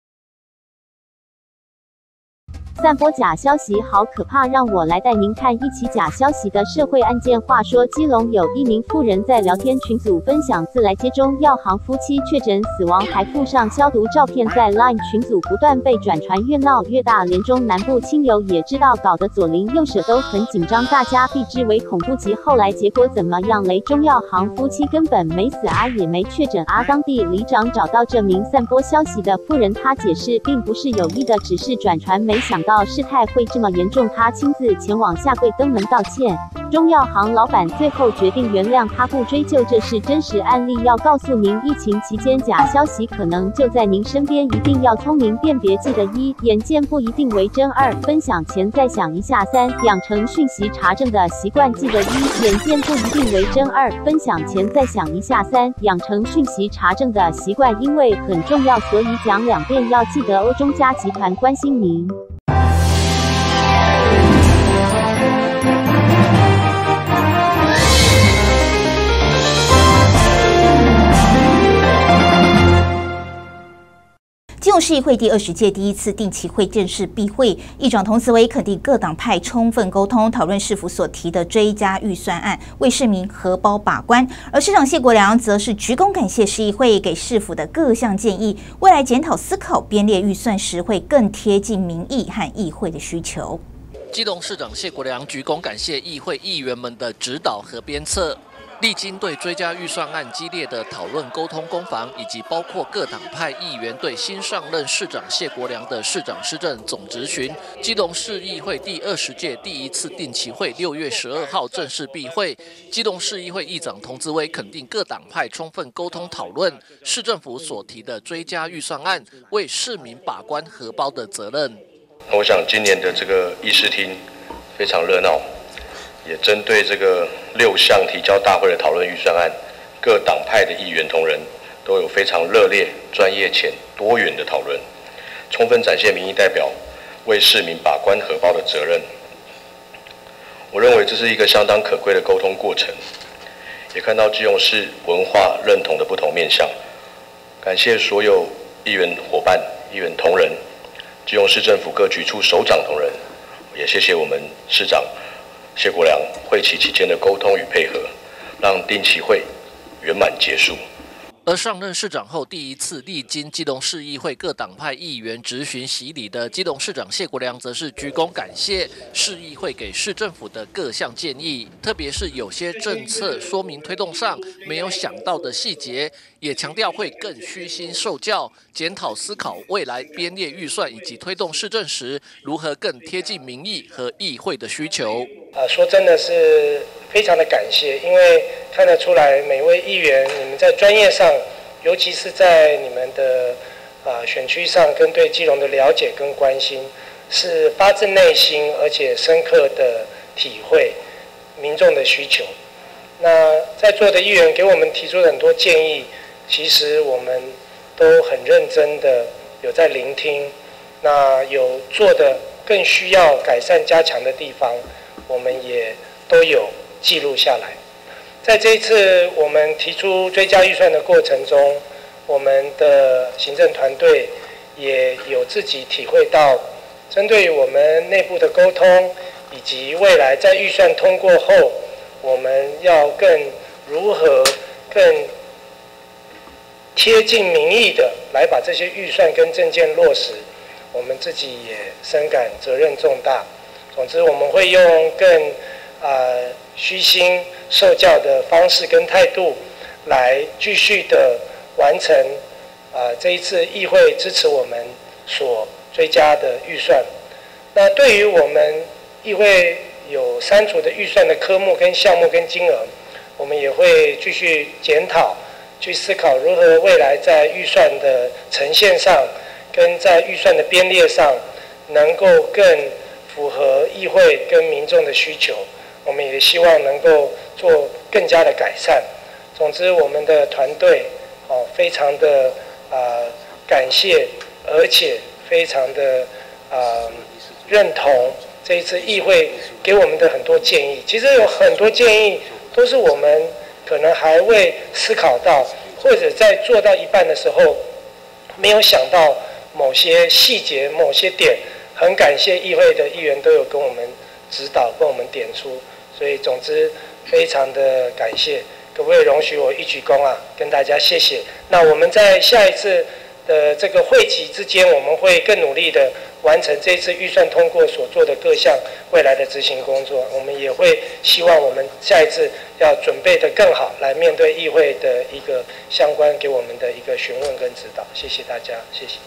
散播假消息好可怕，让我来带您看一起假消息的社会案件。话说，基隆有一名妇人在聊天群组分享自来接中药行夫妻确诊死亡，还附上消毒照片，在 LINE 群组不断被转传，越闹越大。连中南部亲友也知道，搞得左邻右舍都很紧张，大家避之为恐怖级。后来结果怎么样嘞？中药行夫妻根本没死啊，也没确诊啊。当地里长找到这名散播消息的妇人，他解释并不是有意的，只是转传，没想到事态会这么严重，他亲自前往下跪登门道歉。中药行老板最后决定原谅他，不追究，这是真实案例。要告诉您，疫情期间假消息可能就在您身边，一定要聪明辨别。记得一，眼见不一定为真；二，分享前再想一下；三，养成讯息查证的习惯。记得一，眼见不一定为真；二，分享前再想一下；三，养成讯息查证的习惯，因为很重要，所以讲两遍。要记得欧中嘉集团关心您。 继基隆市议会第二十届第一次定期会正式闭会，议长童子维肯定各党派充分沟通，讨论市府所提的追加预算案，为市民荷包把关。而市长谢国良则是鞠躬感谢市议会给市府的各项建议，未来检讨思考编列预算时会更贴近民意和议会的需求。 基隆市长谢国良鞠躬感谢议会议员们的指导和鞭策。历经对追加预算案激烈的讨论、沟通、攻防，以及包括各党派议员对新上任市长谢国良的市长施政总质询，基隆市议会第二十届第一次定期会六月十二号正式闭会。基隆市议会议长童子维肯定各党派充分沟通讨论市政府所提的追加预算案，为市民把关荷包的责任。 我想今年的这个议事厅非常热闹。也针对这个六项提交大会的讨论预算案，各党派的议员同仁都有非常热烈、专业且多元的讨论，充分展现民意代表为市民把关荷包的责任。我认为这是一个相当可贵的沟通过程，也看到基隆市文化认同的不同面向。感谢所有议员伙伴、议员同仁，基隆市政府各局处首长同仁，也谢谢我们市长谢国良会期期间的沟通与配合，让定期会圆满结束。 而上任市长后第一次历经基隆市议会各党派议员质询洗礼的基隆市长谢国良，则是鞠躬感谢市议会给市政府的各项建议，特别是有些政策说明推动上没有想到的细节，也强调会更虚心受教，检讨思考未来编列预算以及推动市政时如何更贴近民意和议会的需求。 呃，说真的是非常的感谢，因为看得出来每位议员你们在专业上，尤其是在你们的呃选区上跟对基隆的了解跟关心，是发自内心而且深刻的体会民众的需求。那在座的议员给我们提出很多建议，其实我们都很认真的有在聆听，那有做的更需要改善加强的地方，我们也都有记录下来。在这一次我们提出追加预算的过程中，我们的行政团队也有自己体会到，针对我们内部的沟通，以及未来在预算通过后，我们要更如何更贴近民意的来把这些预算跟政见落实，我们自己也深感责任重大。总之，我们会用更呃虚心受教的方式跟态度，来继续的完成呃这一次议会支持我们所追加的预算。那对于我们议会有删除的预算的科目跟项目跟金额，我们也会继续检讨，去思考如何未来在预算的呈现上，跟在预算的编列上，能够更符合议会跟民众的需求。我们也希望能够做更加的改善。总之，我们的团队哦非常的呃感谢，而且非常的呃认同这一次议会给我们的很多建议。其实有很多建议都是我们可能还未思考到，或者在做到一半的时候没有想到某些细节、某些点。很感谢议会的议员都有跟我们指导，跟我们点出，所以总之非常的感谢。可不可以容许我一鞠躬啊，跟大家谢谢。那我们在下一次的这个会期之间，我们会更努力的完成这一次预算通过所做的各项未来的执行工作。我们也会希望我们下一次要准备的更好，来面对议会的一个相关给我们的一个询问跟指导。谢谢大家，谢谢。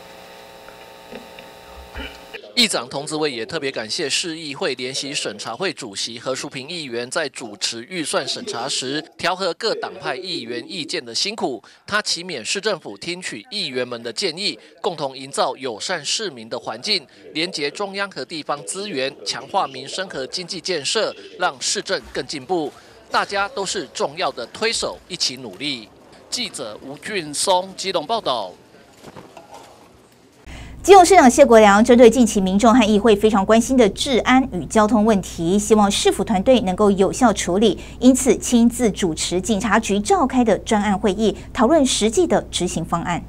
议长童子维也特别感谢市议会联席审查会主席何淑萍议员在主持预算审查时调和各党派议员意见的辛苦，他期勉市政府听取议员们的建议，共同营造友善市民的环境，连结中央和地方资源，强化民生和经济建设，让市政更进步。大家都是重要的推手，一起努力。记者吴俊松基隆报道。 基隆市长谢国良针对近期民众和议会非常关心的治安与交通问题，希望市府团队能够有效处理，因此亲自主持警察局召开的专案会议，讨论实际的执行方案。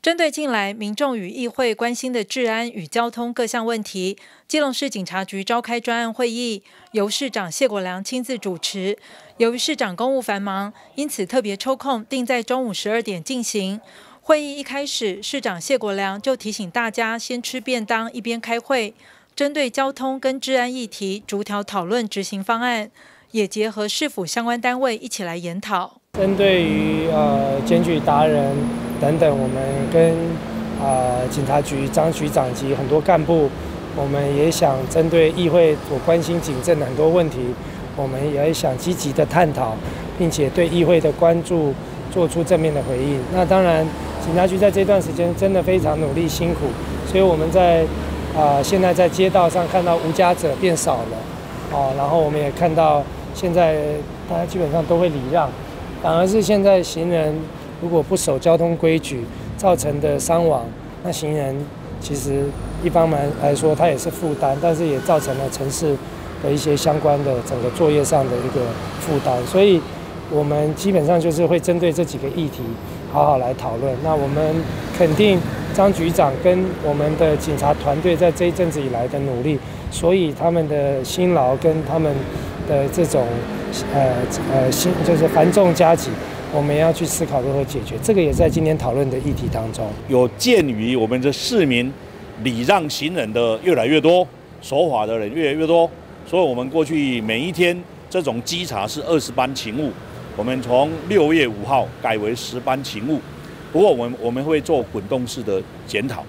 针对近来民众与议会关心的治安与交通各项问题，基隆市警察局召开专案会议，由市长谢国良亲自主持。由于市长公务繁忙，因此特别抽空定在中午十二点进行。会议一开始，市长谢国良就提醒大家先吃便当，一边开会，针对交通跟治安议题逐条讨论执行方案，也结合市府相关单位一起来研讨。 针对于呃检举达人等等，我们跟啊、呃、警察局张局长及很多干部，我们也想针对议会所关心警政的很多问题，我们也想积极的探讨，并且对议会的关注做出正面的回应。那当然，警察局在这段时间真的非常努力辛苦，所以我们在啊、呃、现在在街道上看到无家者变少了，哦，然后我们也看到现在大家基本上都会礼让。反而是现在行人如果不守交通规矩造成的伤亡，那行人其实一方面来说它也是负担，但是也造成了城市的一些相关的整个作业上的一个负担。所以我们基本上就是会针对这几个议题好好来讨论。那我们肯定张局长跟我们的警察团队在这一阵子以来的努力，所以他们的辛劳跟他们的这种呃呃新就是繁重加急，我们要去思考如何解决，这个也在今天讨论的议题当中。 有鉴于我们的市民礼让行人的越来越多，守法的人越来越多，所以我们过去每一天这种稽查是二十班勤务，我们从六月五号改为十班勤务。不过我们我们会做滚动式的检讨。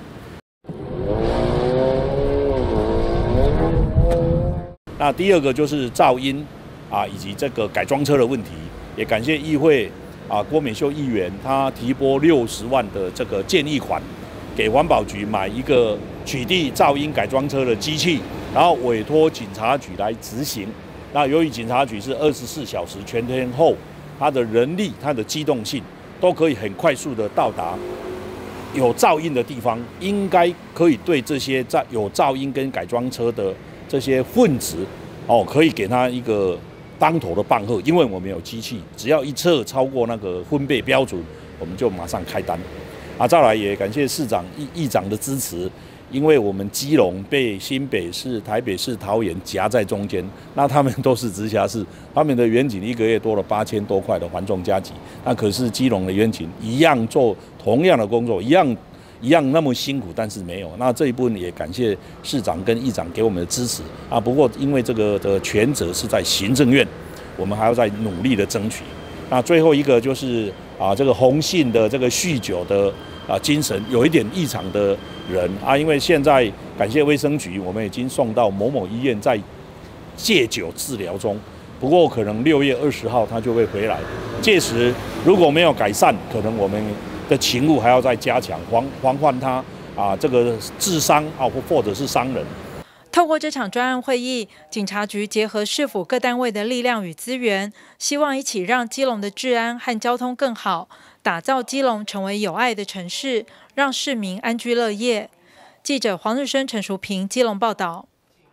那第二个就是噪音啊，以及这个改装车的问题，也感谢议会啊郭美秀议员，他提拨六十万的这个建议款，给环保局买一个取缔噪音改装车的机器，然后委托警察局来执行。那由于警察局是二十四小时全天候，它的人力、它的机动性都可以很快速的到达有噪音的地方，应该可以对这些在有噪音跟改装车的这些分子，哦，可以给他一个当头的棒喝，因为我们有机器，只要一测超过那个分贝标准，我们就马上开单。啊，再来也感谢市长、议议长的支持，因为我们基隆被新北市、台北市、桃园夹在中间，那他们都是直辖市，他们的远景一个月多了八千多块的繁重加急，那可是基隆的远景一样做同样的工作，一样。一样那么辛苦，但是没有。那这一部分也感谢市长跟议长给我们的支持啊。不过因为这个的权责是在行政院，我们还要再努力的争取。那最后一个就是啊，这个红信的这个酗酒的啊精神有一点异常的人啊，因为现在感谢卫生局，我们已经送到某某医院在戒酒治疗中。不过可能六月二十号他就会回来，届时如果没有改善，可能我们的勤务还要再加强，防防范他啊这个致伤啊，或或者是伤人。 透过这场专案会议，警察局结合市府各单位的力量与资源，希望一起让基隆的治安和交通更好，打造基隆成为有爱的城市，让市民安居乐业。记者黄日升、陈淑平，基隆报道。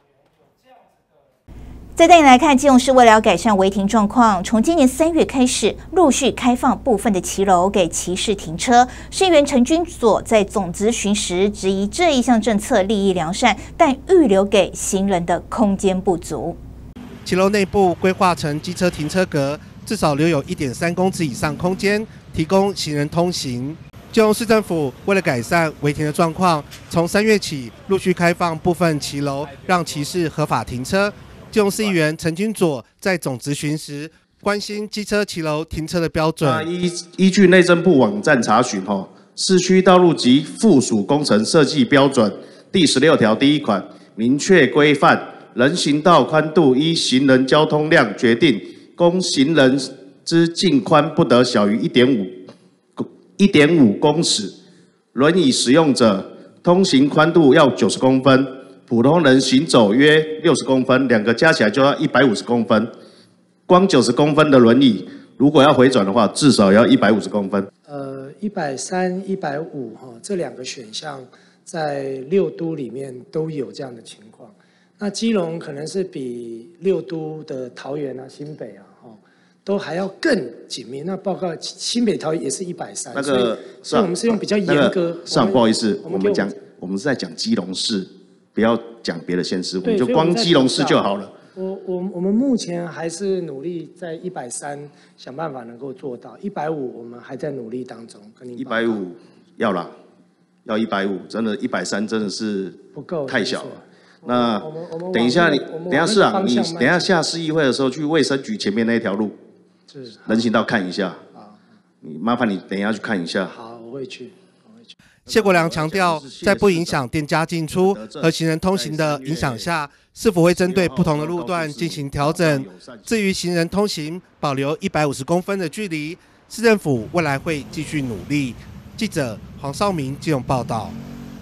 再带你来看，基隆市为了改善违停状况，从今年三月开始，陆续开放部分的骑楼给骑士停车。市议员陈君佐在总咨询时质疑这一项政策利益良善，但预留给行人的空间不足。 骑楼内部规划成机车停车格，至少留有 一点三公尺以上空间，提供行人通行。基隆市政府为了改善违停的状况，从三月起陆续开放部分骑楼，让骑士合法停车。基隆市议员陈君佐在总质询时关心机车骑楼停车的标准。 那依依据内政部网站查询，哈，市区道路及附属工程设计标准第十六条第一款明确规范，人行道宽度依行人交通量决定，供行人之净宽不得小于一点五一点五公尺，轮椅使用者通行宽度要九十公分。普通人行走约六十公分，两个加起来就要一百五十公分。光九十公分的轮椅，如果要回转的话，至少要一百五十公分。 呃，一百三、一百五哈，这两个选项在六都里面都有这样的情况。那基隆可能是比六都的桃园啊、新北啊，哈， 都还要更紧密。那报告新北桃园也是一百三， 那个所以我们是用比较严格。 上、那个、不好意思， 我们, 我们讲我们是在讲基隆市，不要讲别的县市，我们就光基隆市就好了。 我我我们目前还是努力在一百三想办法能够做到，一百五我们还在努力当中。跟您一百五要啦，要一百五，真的，一百三真的是不够， 太小了。那等一下你，等一下市长，你等一下下市议会的时候去卫生局前面那一条路，人行道看一下。你麻烦你等一下去看一下。 好，我会去。 谢国良强调，在不影响店家进出和行人通行的影响下，是否会针对不同的路段进行调整？至于行人通行保留一百五十公分的距离，市政府未来会继续努力。记者黄少明基隆报道。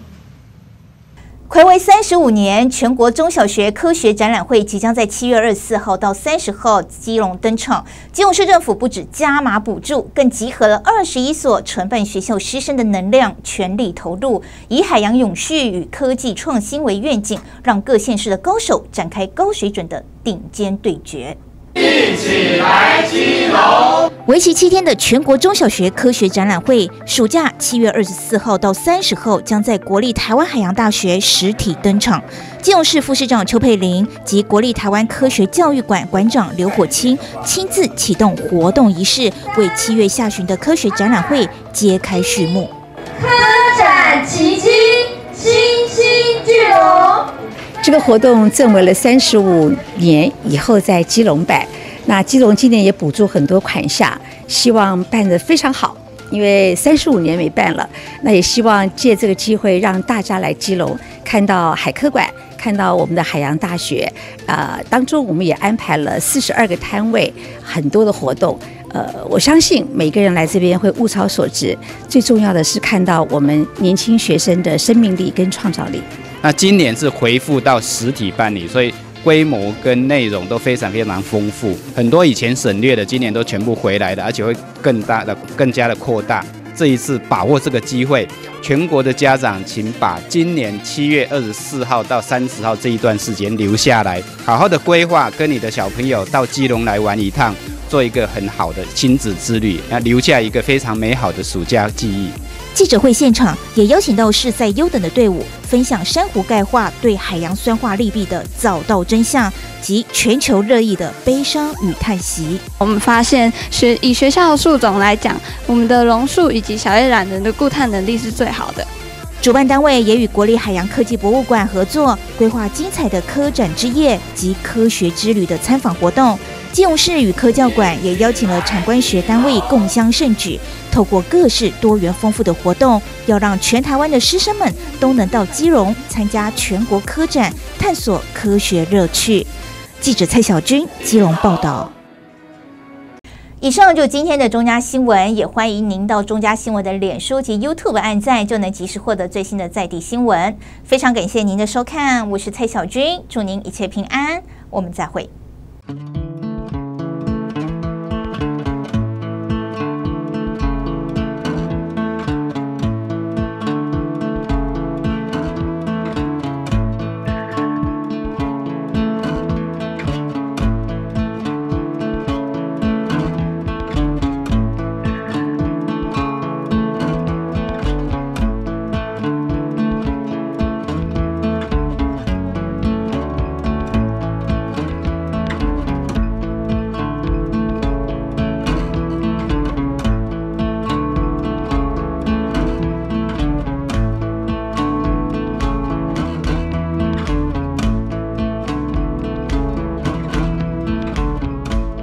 睽违三十五年，全国中小学科学展览会即将在七月二十四号到三十号基隆登场。基隆市政府不止加码补助，更集合了二十一所承办学校师生的能量，全力投入，以海洋永续与科技创新为愿景，让各县市的高手展开高水准的顶尖对决。 一起来基隆！ 为期七天的全国中小学科学展览会，暑假七月二十四号到三十号将在国立台湾海洋大学实体登场。基隆市副市长邱佩玲及国立台湾科学教育馆馆长刘火清亲自启动活动仪式，为七月下旬的科学展览会揭开序幕。 科展奇迹，欣欣聚龙。 这个活动正为了三十五年以后在基隆办，那基隆今年也补助很多款项，希望办得非常好。因为三十五年没办了，那也希望借这个机会让大家来基隆看到海科馆，看到我们的海洋大学。呃，当中我们也安排了四十二个摊位，很多的活动。呃，我相信每个人来这边会物超所值。最重要的是看到我们年轻学生的生命力跟创造力。 那今年是恢复到实体办理，所以规模跟内容都非常非常丰富，很多以前省略的，今年都全部回来了，而且会更大的、更加的扩大。这一次把握这个机会，全国的家长，请把今年七月二十四号到三十号这一段时间留下来，好好的规划，跟你的小朋友到基隆来玩一趟，做一个很好的亲子之旅，那留下一个非常美好的暑假记忆。 记者会现场也邀请到世赛优等的队伍，分享珊瑚钙化对海洋酸化利弊的早稻真相及全球热议的悲伤与叹息。 我们发现学以学校的树种来讲，我们的榕树以及小叶榄仁的固碳能力是最好的。 主办单位也与国立海洋科技博物馆合作，规划精彩的科展之夜及科学之旅的参访活动。基隆市与科教馆也邀请了产官学单位共襄盛举，透过各式多元丰富的活动，要让全台湾的师生们都能到基隆参加全国科展，探索科学乐趣。记者蔡小军基隆报道。以上就今天的中嘉新闻，也欢迎您到中嘉新闻的脸书及 YouTube 按赞，就能及时获得最新的在地新闻。非常感谢您的收看，我是蔡小军，祝您一切平安，我们再会。